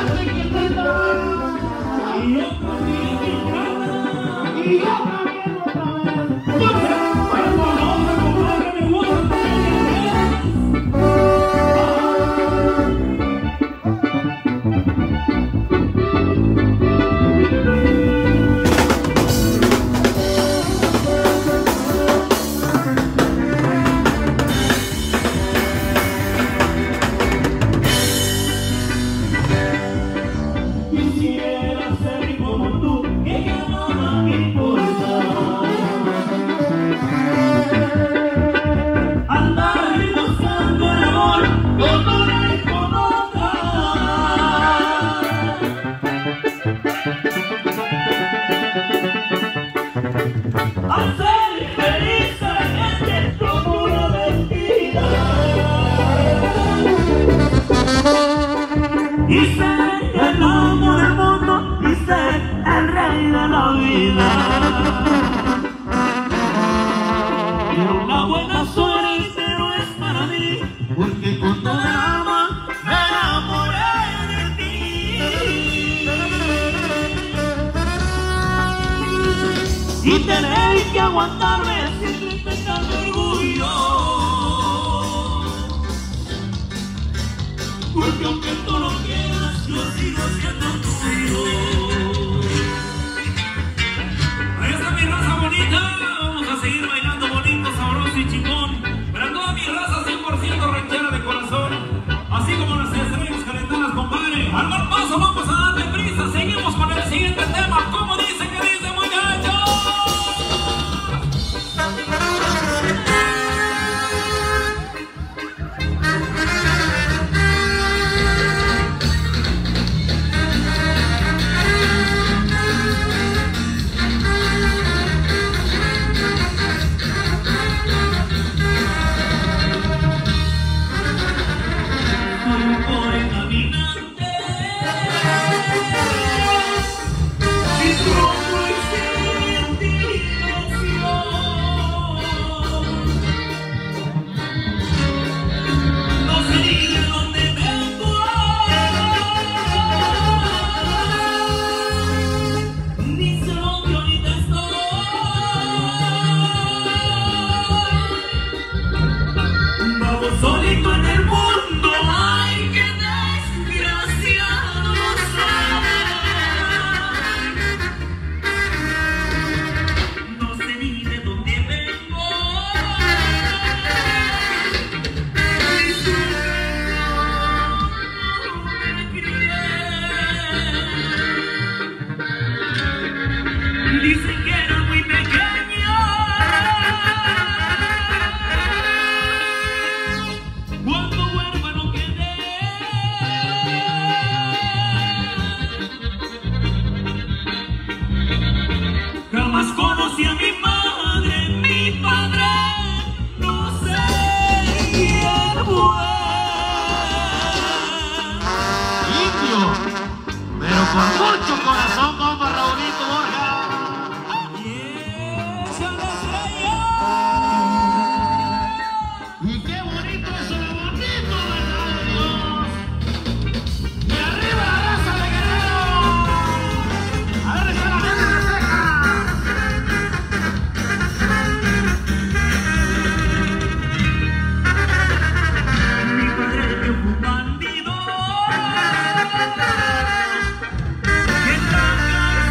Y tenéis que aguantarme siempre pensando orgullo, porque aunque tú no quieras, yo sigo siendo tuyo. Ahí está mi raza bonita, vamos a seguir bailando bonito, sabroso y chingón, pero toda mi raza 100% ranchera de corazón, así como las estrellas calentadas, compadre. Al mal paso vamos a darle prisa, seguimos con el siguiente tema, como dice que dice muchachos. Solito en el mundo, ay, qué desgraciado soy. No sé ni de dónde vengo, ni siquiera me crié. Dicen que era muy pequeño. Jamás conocí a mi madre, mi padre, no sé quién fue. Indio, pero con mucho corazón, compa Raulito Borja. Y esa la estrella. Y qué bonito es lo bonito, ¿verdad de Dios? Y arriba la raza de Guerrero. Agárrese la gente de ceja. Mi padre que fue un bandido, que en la cárcel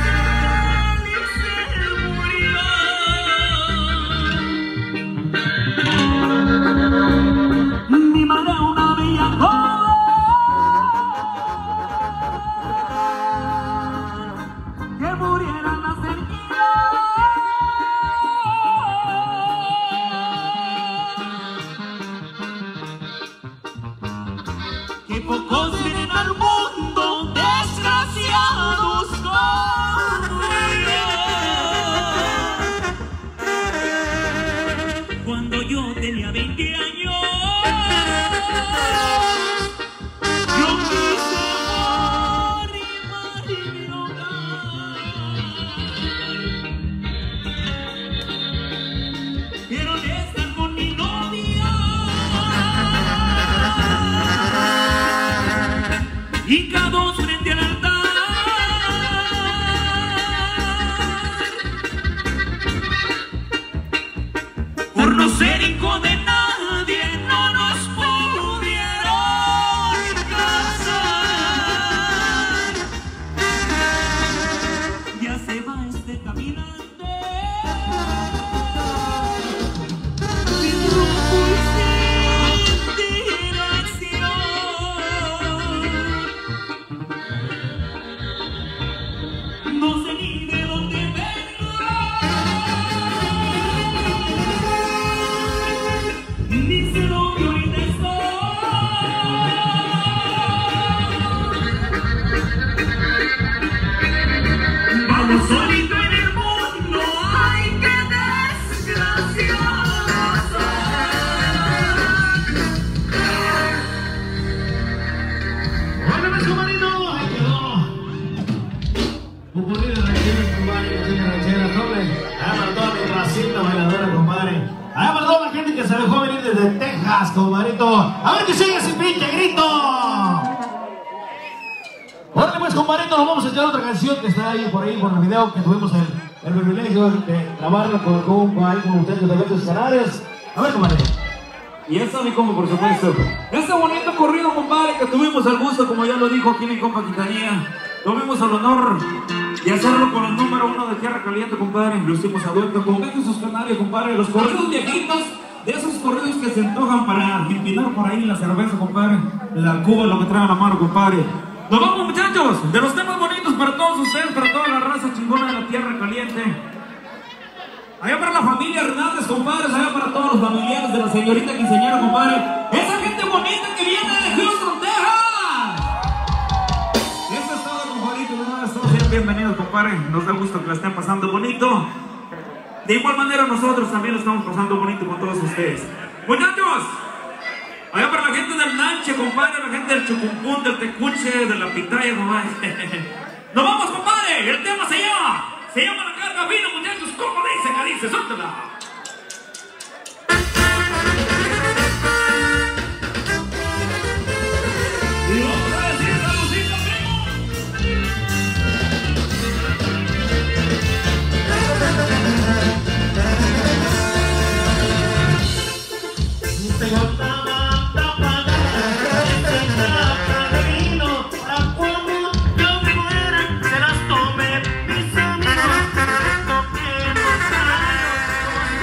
frente al altar. Por no ser hijo de nadie no nos pudieron casar. Ya se va este caminante sin rumbo y sin dirección. No sé ni de dónde vengo, ni sé lo que ahorita estoy. Vamos solito en el mundo, ay, qué desgraciado. ¡Órale, pues, compadrito! ¡Ahí quedó! Un poquito de ranchera, compadre, un poquito de ranchera, doble. Allá para toda mi racita bailadora, compadre. Allá para toda la gente que se dejó venir desde Texas, compadrito. A ver que sigue ese pinche grito. Órale, pues, compadrito, nos vamos a echar otra canción que está ahí por el video que tuvimos el privilegio de grabarlo con ustedes de Eventos Canarias. A ver, compadre. Y eso, mi compa, por supuesto. Este bonito corrido, compadre, que tuvimos el gusto, como ya lo dijo aquí mi compa Quintanilla, tuvimos el honor de hacerlo con el número 1 de Tierra Caliente, compadre. Lo hicimos a dueto con Eventos Canarias, compadre. Los corridos viejitos, de esos corridos que se antojan para empinar por ahí la cerveza, compadre. La cuba, lo que trae a la mano, compadre. Nos vamos, muchachos, de los temas bonitos para todos ustedes, para toda la raza chingona de la Tierra Caliente. Allá para la familia Hernández, compadres, allá para todos los familiares de la señorita quinceañera, compadre. Esa gente bonita que viene de Houston, Texas. Eso es todo, compadrito. Todos sean bienvenidos, compadre. Nos da gusto que la estén pasando bonito. De igual manera, nosotros también lo estamos pasando bonito con todos ustedes. Muchachos, allá para la gente del Nanche, compadre, la gente del Chucumpún, del Tecuche, de la Pitaya, compadre. Nos vamos, compadre. El tema se llama La Carga Fina, muchachos. ¿Cómo dice? ¿Qué dice? Suéltala. Y vamos a decir saludcita, primo. Tengo tanta pagada, esta tapa de vino, para cuando yo me muera, se las tome mis amigos, toquemos años,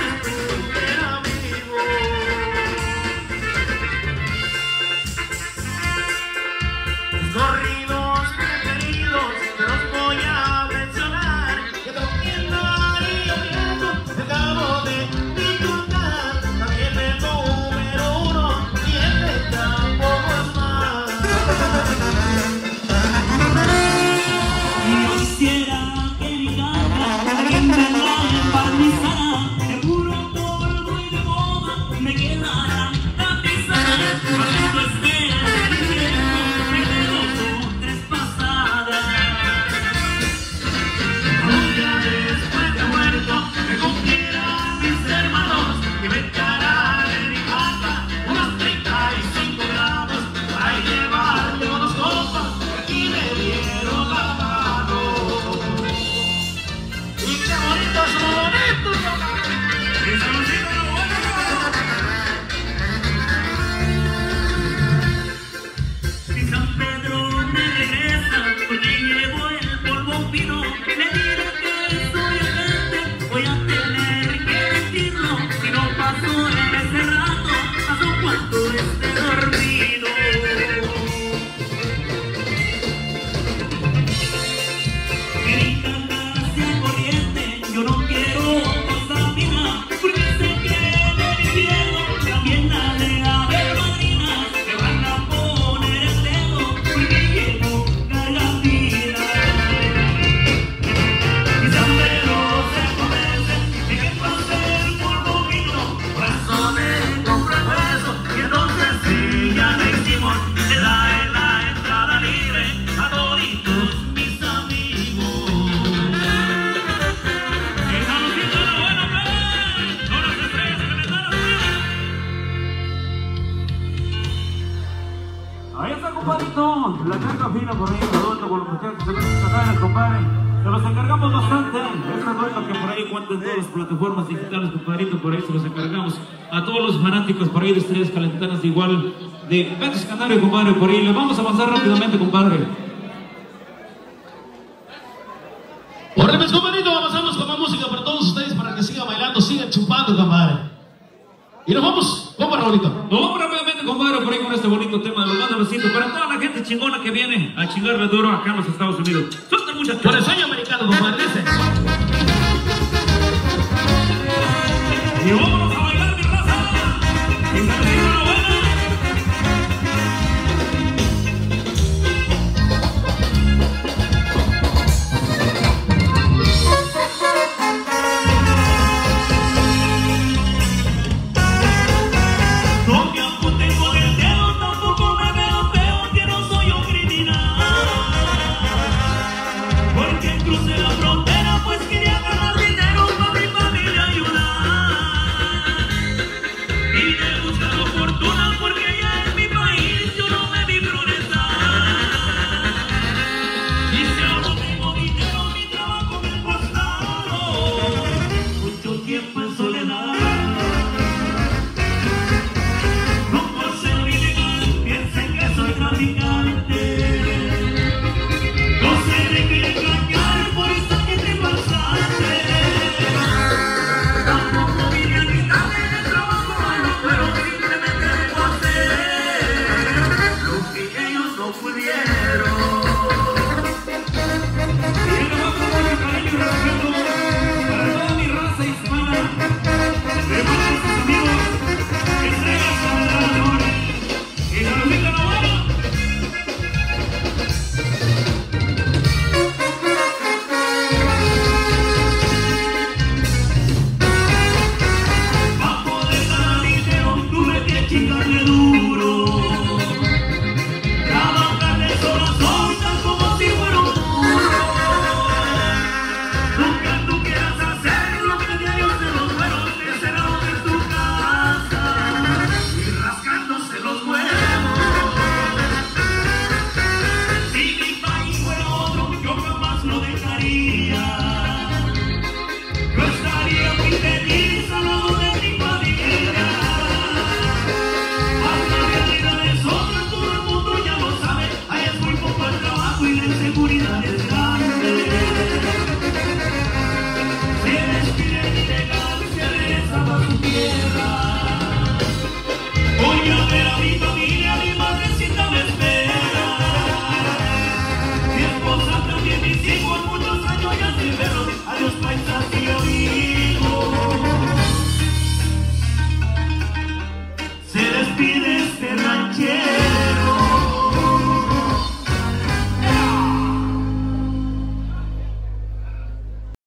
con los muchachos de los canales, compadre. Se los encargamos bastante. Esta nota que por ahí cuentan todas las plataformas digitales, compadrito, por ahí se los encargamos a todos los fanáticos por ahí de Estrellas Calentanas, de igual de Betis Canario, compadre, por ahí. Le vamos a avanzar rápidamente, compadre. Por mis compadrito, avanzamos con más música para todos ustedes para que sigan bailando, sigan chupando, compadre. Y nos vamos, compadre bonito. Nos vamos rápidamente, compadre, por ahí con este bonito tema de los bandos besitos para toda la gente chingona que viene a chingarle duro acá en los Estados Unidos. Suelta muchas por el sueño americano, compadre, dice. Y vámonos a bailar, mi raza. Y se les digo la buena. Se despide este ranchero.